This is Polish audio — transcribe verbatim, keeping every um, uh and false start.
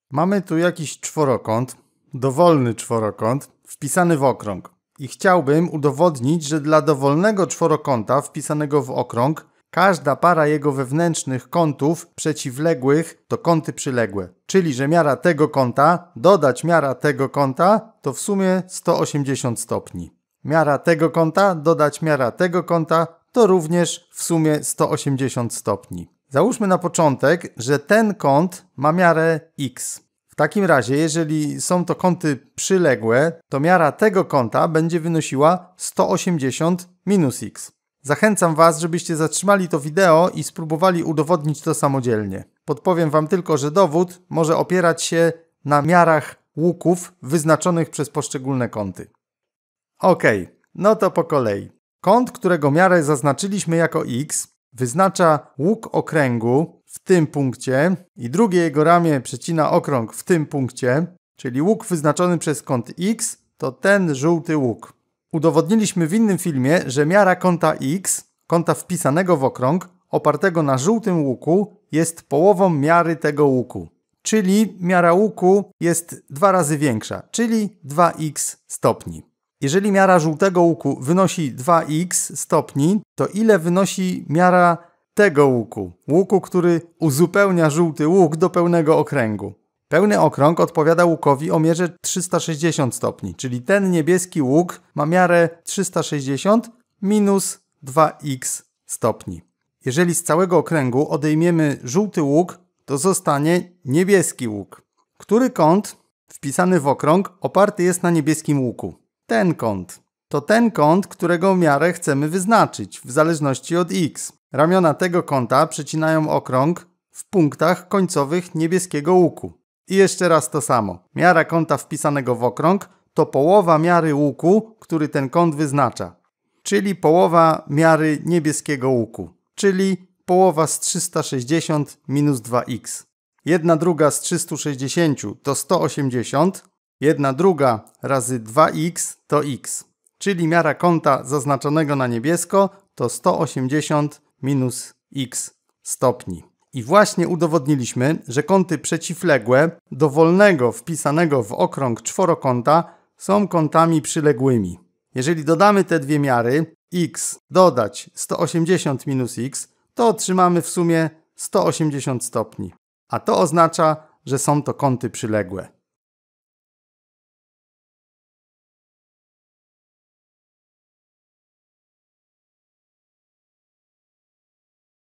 Mamy tu jakiś czworokąt, dowolny czworokąt, wpisany w okrąg. I chciałbym udowodnić, że dla dowolnego czworokąta wpisanego w okrąg każda para jego wewnętrznych kątów przeciwległych to kąty przyległe. Czyli, że miara tego kąta dodać miara tego kąta to w sumie sto osiemdziesiąt stopni. Miara tego kąta dodać miara tego kąta to również w sumie sto osiemdziesiąt stopni. Załóżmy na początek, że ten kąt ma miarę x. W takim razie, jeżeli są to kąty przyległe, to miara tego kąta będzie wynosiła sto osiemdziesiąt minus x. Zachęcam Was, żebyście zatrzymali to wideo i spróbowali udowodnić to samodzielnie. Podpowiem Wam tylko, że dowód może opierać się na miarach łuków wyznaczonych przez poszczególne kąty. Ok, no to po kolei. Kąt, którego miarę zaznaczyliśmy jako x, wyznacza łuk okręgu w tym punkcie i drugie jego ramię przecina okrąg w tym punkcie, czyli łuk wyznaczony przez kąt x to ten żółty łuk. Udowodniliśmy w innym filmie, że miara kąta x, kąta wpisanego w okrąg, opartego na żółtym łuku, jest połową miary tego łuku. Czyli miara łuku jest dwa razy większa, czyli dwa x stopni. Jeżeli miara żółtego łuku wynosi dwa x stopni, to ile wynosi miara tego łuku? Łuku, który uzupełnia żółty łuk do pełnego okręgu. Pełny okrąg odpowiada łukowi o mierze trzysta sześćdziesiąt stopni, czyli ten niebieski łuk ma miarę trzysta sześćdziesiąt minus dwa x stopni. Jeżeli z całego okręgu odejmiemy żółty łuk, to zostanie niebieski łuk. Który kąt wpisany w okrąg oparty jest na niebieskim łuku? Ten kąt. To ten kąt, którego miarę chcemy wyznaczyć w zależności od x. Ramiona tego kąta przecinają okrąg w punktach końcowych niebieskiego łuku. I jeszcze raz to samo. Miara kąta wpisanego w okrąg to połowa miary łuku, który ten kąt wyznacza. Czyli połowa miary niebieskiego łuku. Czyli połowa z trzysta sześćdziesiąt minus dwa x. Jedna druga z trzystu sześćdziesięciu to sto osiemdziesiąt. Jedna druga razy dwa x to x. Czyli miara kąta zaznaczonego na niebiesko to sto osiemdziesiąt minus x stopni. I właśnie udowodniliśmy, że kąty przeciwległe dowolnego wpisanego w okrąg czworokąta są kątami przyległymi. Jeżeli dodamy te dwie miary, x dodać sto osiemdziesiąt minus x, to otrzymamy w sumie sto osiemdziesiąt stopni. A to oznacza, że są to kąty przyległe.